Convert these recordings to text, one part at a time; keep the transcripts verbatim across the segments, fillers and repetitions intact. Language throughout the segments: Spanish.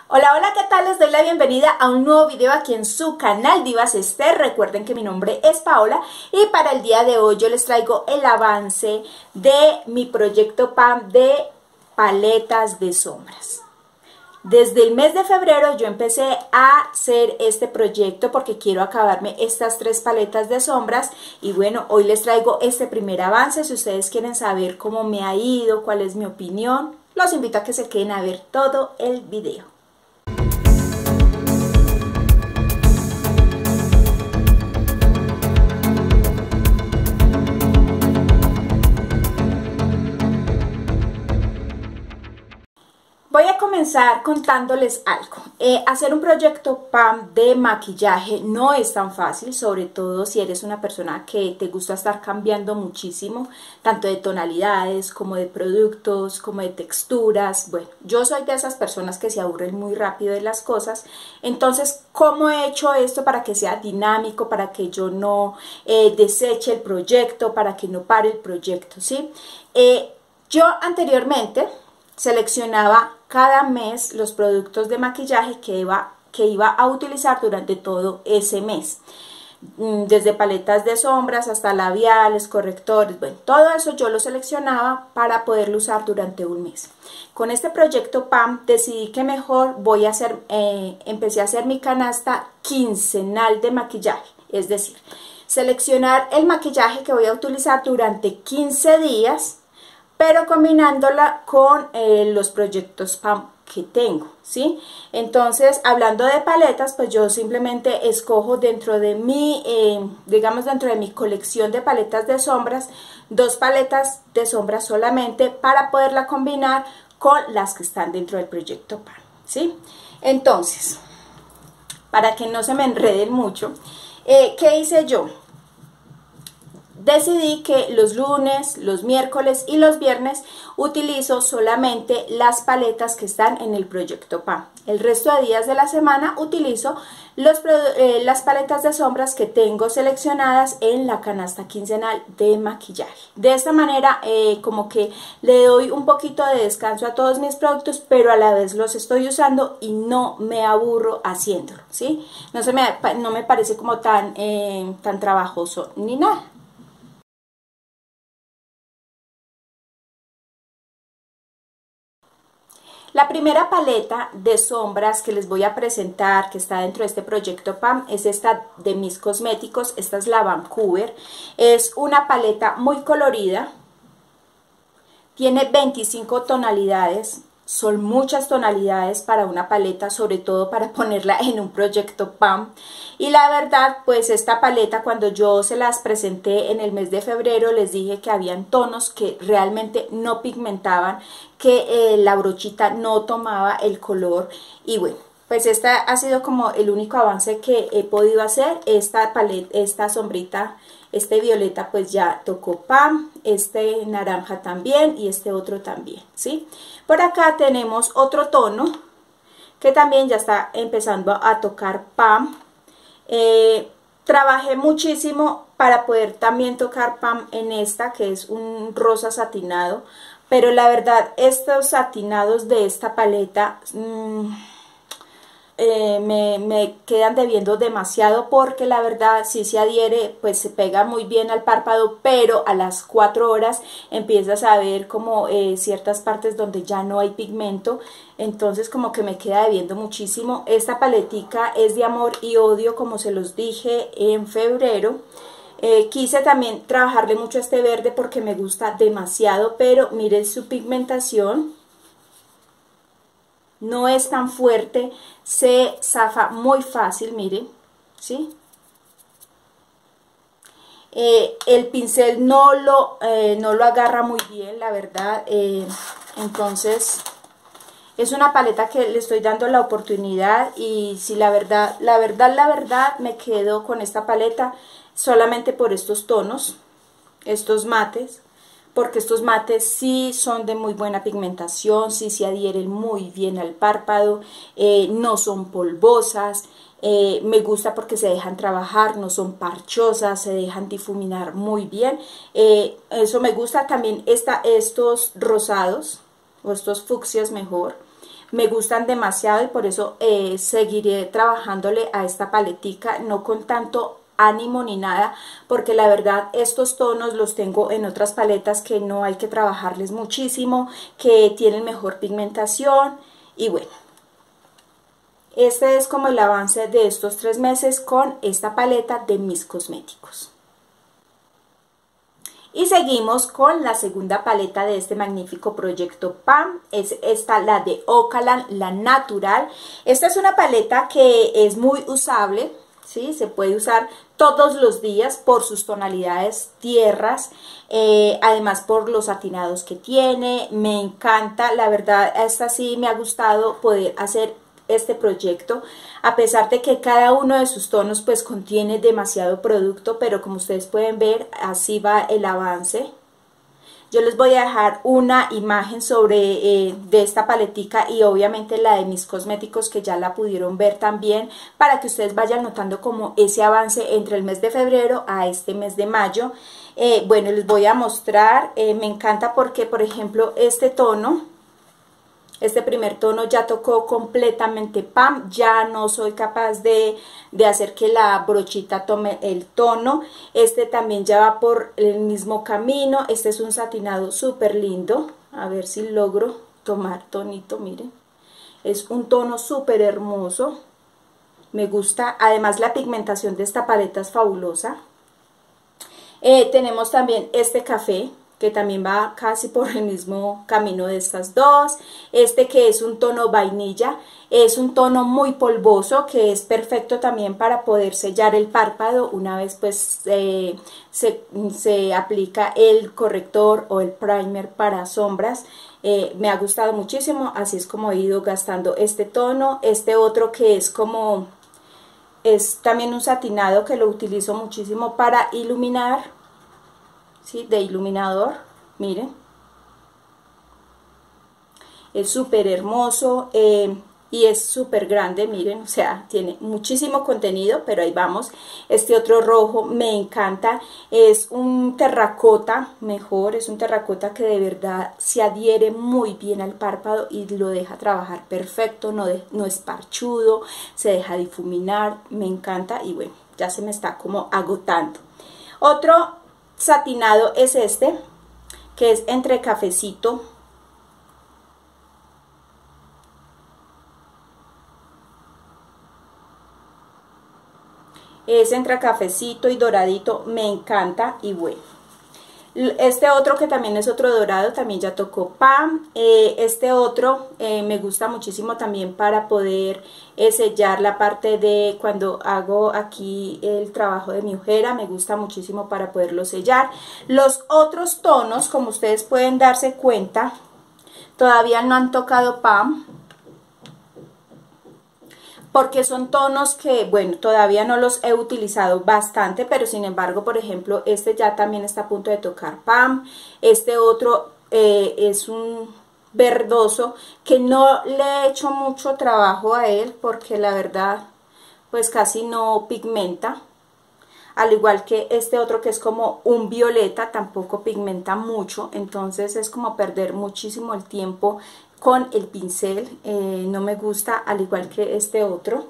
Hola, hola, ¿qué tal? Les doy la bienvenida a un nuevo video aquí en su canal Divas Ester. Recuerden que mi nombre es Paola y para el día de hoy yo les traigo el avance de mi proyecto P A M de paletas de sombras. Desde el mes de febrero yo empecé a hacer este proyecto porque quiero acabarme estas tres paletas de sombras y bueno, hoy les traigo este primer avance. Si ustedes quieren saber cómo me ha ido, cuál es mi opinión, los invito a que se queden a ver todo el video. Voy a comenzar contándoles algo. Eh, hacer un proyecto P A M de maquillaje no es tan fácil, sobre todo si eres una persona que te gusta estar cambiando muchísimo, tanto de tonalidades como de productos, como de texturas. Bueno, yo soy de esas personas que se aburren muy rápido de las cosas. Entonces, ¿cómo he hecho esto para que sea dinámico, para que yo no eh, deseche el proyecto, para que no pare el proyecto, ¿sí? Eh, yo anteriormente seleccionaba cada mes los productos de maquillaje que iba, que iba a utilizar durante todo ese mes. Desde paletas de sombras hasta labiales, correctores, bueno, todo eso yo lo seleccionaba para poderlo usar durante un mes. Con este proyecto P A M decidí que mejor voy a hacer, eh, empecé a hacer mi canasta quincenal de maquillaje, es decir, seleccionar el maquillaje que voy a utilizar durante quince días, pero combinándola con eh, los proyectos P A M que tengo, ¿sí? Entonces, hablando de paletas, pues yo simplemente escojo dentro de mi, eh, digamos dentro de mi colección de paletas de sombras, dos paletas de sombras solamente para poderla combinar con las que están dentro del proyecto P A M, ¿sí? Entonces, para que no se me enreden mucho, eh, ¿qué hice yo? Decidí que los lunes, los miércoles y los viernes utilizo solamente las paletas que están en el proyecto P A M. El resto de días de la semana utilizo los, eh, las paletas de sombras que tengo seleccionadas en la canasta quincenal de maquillaje. De esta manera eh, como que le doy un poquito de descanso a todos mis productos, pero a la vez los estoy usando y no me aburro haciéndolo, ¿sí? No, se me, no me parece como tan, eh, tan trabajoso ni nada. La primera paleta de sombras que les voy a presentar, que está dentro de este proyecto P A M, es esta de Mis Cosméticos. Esta es la Vancouver. Es una paleta muy colorida. Tiene veinticinco tonalidades. Son muchas tonalidades para una paleta, sobre todo para ponerla en un proyecto P A M. Y la verdad, pues esta paleta, cuando yo se las presenté en el mes de febrero, les dije que habían tonos que realmente no pigmentaban, que eh, la brochita no tomaba el color. Y bueno, pues esta ha sido como el único avance que he podido hacer. Esta paleta, esta sombrita, este violeta pues ya tocó P A M, este naranja también y este otro también, ¿sí? Por acá tenemos otro tono que también ya está empezando a tocar P A M. Eh, trabajé muchísimo para poder también tocar P A M en esta, que es un rosa satinado, pero la verdad estos satinados de esta paleta mmm, Eh, me, me quedan debiendo demasiado, porque la verdad si se adhiere pues se pega muy bien al párpado, pero a las cuatro horas empiezas a ver como eh, ciertas partes donde ya no hay pigmento, entonces como que me queda debiendo muchísimo. Esta paletica es de amor y odio, como se los dije en febrero. Eh, quise también trabajarle mucho a este verde porque me gusta demasiado, pero miren su pigmentación. No es tan fuerte, se zafa muy fácil, miren, ¿sí? Eh, el pincel no lo, eh, no lo agarra muy bien, la verdad. Eh, entonces, es una paleta que le estoy dando la oportunidad y si la verdad, la verdad, la verdad, me quedo con esta paleta solamente por estos tonos, estos mates. Porque estos mates sí son de muy buena pigmentación, sí se adhieren muy bien al párpado, eh, no son polvosas, eh, me gusta porque se dejan trabajar, no son parchosas, se dejan difuminar muy bien, eh, eso me gusta. También esta, estos rosados, o estos fucsias mejor, me gustan demasiado y por eso eh, seguiré trabajándole a esta paletica, no con tanto ánimo ni nada, porque la verdad estos tonos los tengo en otras paletas que no hay que trabajarles muchísimo, que tienen mejor pigmentación. Y bueno, este es como el avance de estos tres meses con esta paleta de Mis Cosméticos. Y seguimos con la segunda paleta de este magnífico proyecto P A M, es esta, la de Ocalan, la natural. Esta es una paleta que es muy usable, ¿sí? Se puede usar todos los días por sus tonalidades tierras, eh, además por los satinados que tiene. Me encanta, la verdad, esta sí me ha gustado poder hacer este proyecto, a pesar de que cada uno de sus tonos pues contiene demasiado producto, pero como ustedes pueden ver, así va el avance. Yo les voy a dejar una imagen sobre eh, de esta paletica y obviamente la de Mis Cosméticos, que ya la pudieron ver también, para que ustedes vayan notando como ese avance entre el mes de febrero a este mes de mayo. Eh, bueno, les voy a mostrar, eh, me encanta porque, por ejemplo, este tono, este primer tono ya tocó completamente P A M, ya no soy capaz de, de hacer que la brochita tome el tono. Este también ya va por el mismo camino. Este es un satinado súper lindo, a ver si logro tomar tonito, miren. Es un tono súper hermoso, me gusta, además la pigmentación de esta paleta es fabulosa. Eh, tenemos también este café, que también va casi por el mismo camino de estas dos. Este que es un tono vainilla, es un tono muy polvoso que es perfecto también para poder sellar el párpado una vez pues eh, se, se aplica el corrector o el primer para sombras. Eh, me ha gustado muchísimo, así es como he ido gastando este tono. Este otro que es como, es también un satinado que lo utilizo muchísimo para iluminar, ¿sí? De iluminador, miren, es súper hermoso eh, y es súper grande, miren, o sea, tiene muchísimo contenido, pero ahí vamos. Este otro rojo me encanta, es un terracota, mejor, es un terracota que de verdad se adhiere muy bien al párpado y lo deja trabajar perfecto, no, de, no es parchudo, se deja difuminar, me encanta. Y bueno, ya se me está como agotando. Otro satinado es este, que es entre cafecito, es entre cafecito y doradito, me encanta. Y bueno, este otro que también es otro dorado, también ya tocó P A M. Eh, este otro eh, me gusta muchísimo también para poder eh, sellar la parte de cuando hago aquí el trabajo de mi ojera, me gusta muchísimo para poderlo sellar. Los otros tonos, como ustedes pueden darse cuenta, todavía no han tocado P A M, porque son tonos que, bueno, todavía no los he utilizado bastante, pero sin embargo, por ejemplo, este ya también está a punto de tocar P A M. Este otro eh, es un verdoso que no le he hecho mucho trabajo a él, porque la verdad, pues casi no pigmenta. Al igual que este otro que es como un violeta, tampoco pigmenta mucho, entonces es como perder muchísimo el tiempo con el pincel. Eh, no me gusta, al igual que este otro.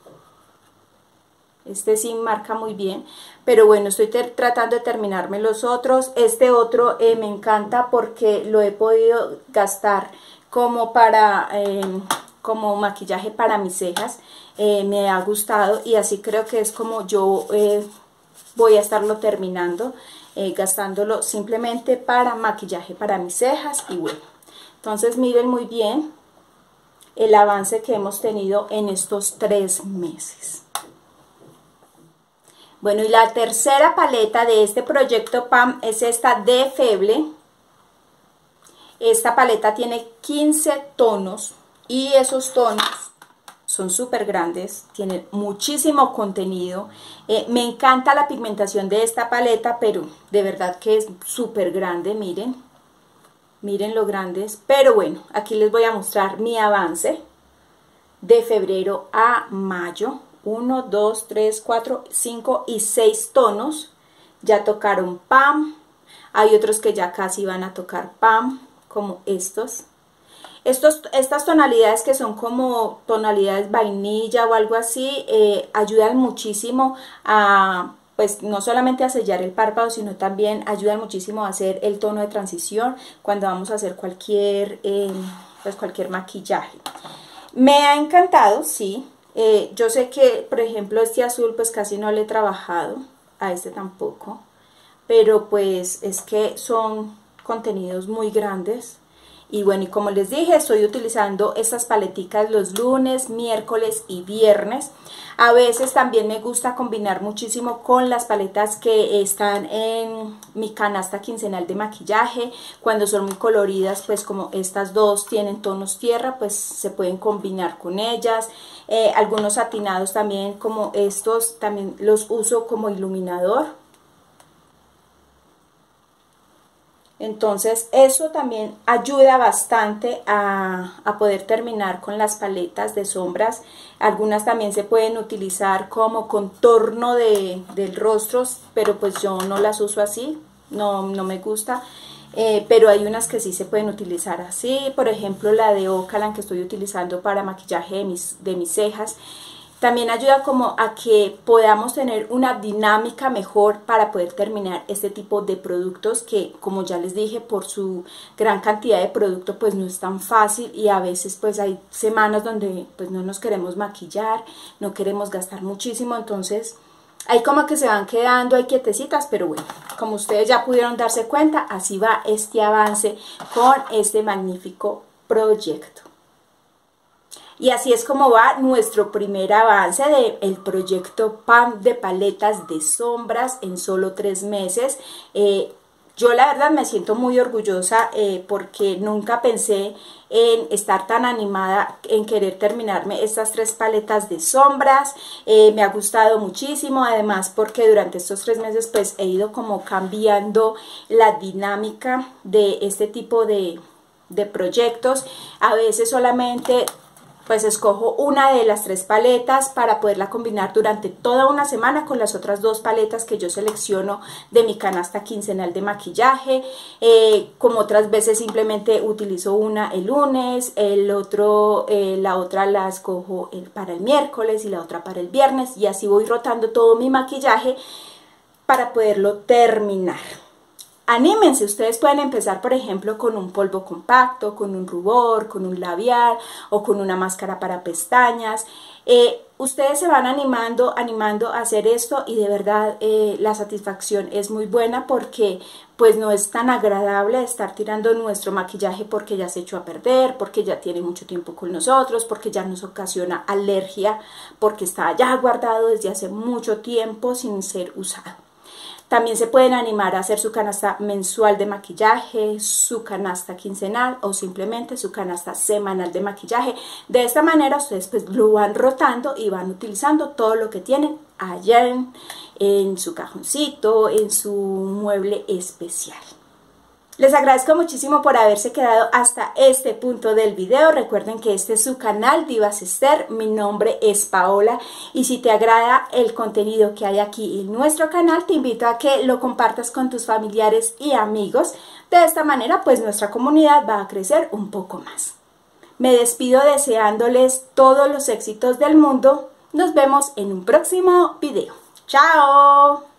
Este sí marca muy bien, pero bueno, estoy tratando de terminarme los otros. Este otro eh, me encanta porque lo he podido gastar como para eh, como maquillaje para mis cejas. Eh, me ha gustado y así creo que es como yo eh, voy a estarlo terminando, eh, gastándolo simplemente para maquillaje para mis cejas. Y bueno, entonces miren muy bien el avance que hemos tenido en estos tres meses. Bueno, y la tercera paleta de este proyecto P A M es esta de Feble. Esta paleta tiene quince tonos y esos tonos son súper grandes, tienen muchísimo contenido. Eh, me encanta la pigmentación de esta paleta, pero de verdad que es súper grande, miren. Miren lo grandes, pero bueno, aquí les voy a mostrar mi avance de febrero a mayo. uno, dos, tres, cuatro, cinco y seis tonos ya tocaron P A M. Hay otros que ya casi van a tocar P A M, como estos. Estos, estas tonalidades que son como tonalidades vainilla o algo así, eh, ayudan muchísimo a, pues no solamente a sellar el párpado, sino también ayudan muchísimo a hacer el tono de transición cuando vamos a hacer cualquier, eh, pues cualquier maquillaje. Me ha encantado, sí. Eh, yo sé que, por ejemplo, este azul pues casi no le he trabajado, a este tampoco, pero pues es que son contenidos muy grandes. Y bueno, y como les dije, estoy utilizando estas paleticas los lunes, miércoles y viernes. A veces también me gusta combinar muchísimo con las paletas que están en mi canasta quincenal de maquillaje. Cuando son muy coloridas, pues como estas dos tienen tonos tierra, pues se pueden combinar con ellas. Eh, algunos satinados también, como estos, también los uso como iluminador. Entonces eso también ayuda bastante a, a poder terminar con las paletas de sombras. Algunas también se pueden utilizar como contorno de, del rostro, pero pues yo no las uso así, no, no me gusta. Eh, pero hay unas que sí se pueden utilizar así, por ejemplo la de Ocalan que estoy utilizando para maquillaje de mis, de mis cejas. También ayuda como a que podamos tener una dinámica mejor para poder terminar este tipo de productos que, como ya les dije, por su gran cantidad de producto pues no es tan fácil, y a veces pues hay semanas donde pues no nos queremos maquillar, no queremos gastar muchísimo, entonces ahí como que se van quedando ahí quietecitas, pero bueno, como ustedes ya pudieron darse cuenta, así va este avance con este magnífico proyecto. Y así es como va nuestro primer avance del proyecto P A M de paletas de sombras en solo tres meses. Eh, yo la verdad me siento muy orgullosa eh, porque nunca pensé en estar tan animada en querer terminarme estas tres paletas de sombras. Eh, me ha gustado muchísimo, además porque durante estos tres meses pues he ido como cambiando la dinámica de este tipo de, de proyectos. A veces solamente pues escojo una de las tres paletas para poderla combinar durante toda una semana con las otras dos paletas que yo selecciono de mi canasta quincenal de maquillaje. Eh, como otras veces simplemente utilizo una el lunes, el otro, eh, la otra la escojo el, para el miércoles y la otra para el viernes, y así voy rotando todo mi maquillaje para poderlo terminar. Anímense, ustedes pueden empezar por ejemplo con un polvo compacto, con un rubor, con un labial o con una máscara para pestañas. Eh, ustedes se van animando, animando a hacer esto, y de verdad eh, la satisfacción es muy buena, porque pues no es tan agradable estar tirando nuestro maquillaje porque ya se echó a perder, porque ya tiene mucho tiempo con nosotros, porque ya nos ocasiona alergia, porque está ya guardado desde hace mucho tiempo sin ser usado. También se pueden animar a hacer su canasta mensual de maquillaje, su canasta quincenal o simplemente su canasta semanal de maquillaje. De esta manera ustedes pues lo van rotando y van utilizando todo lo que tienen allá en, en su cajoncito, en su mueble especial. Les agradezco muchísimo por haberse quedado hasta este punto del video. Recuerden que este es su canal Divas Ester, mi nombre es Paola, y si te agrada el contenido que hay aquí en nuestro canal, te invito a que lo compartas con tus familiares y amigos. De esta manera pues nuestra comunidad va a crecer un poco más. Me despido deseándoles todos los éxitos del mundo. Nos vemos en un próximo video. ¡Chao!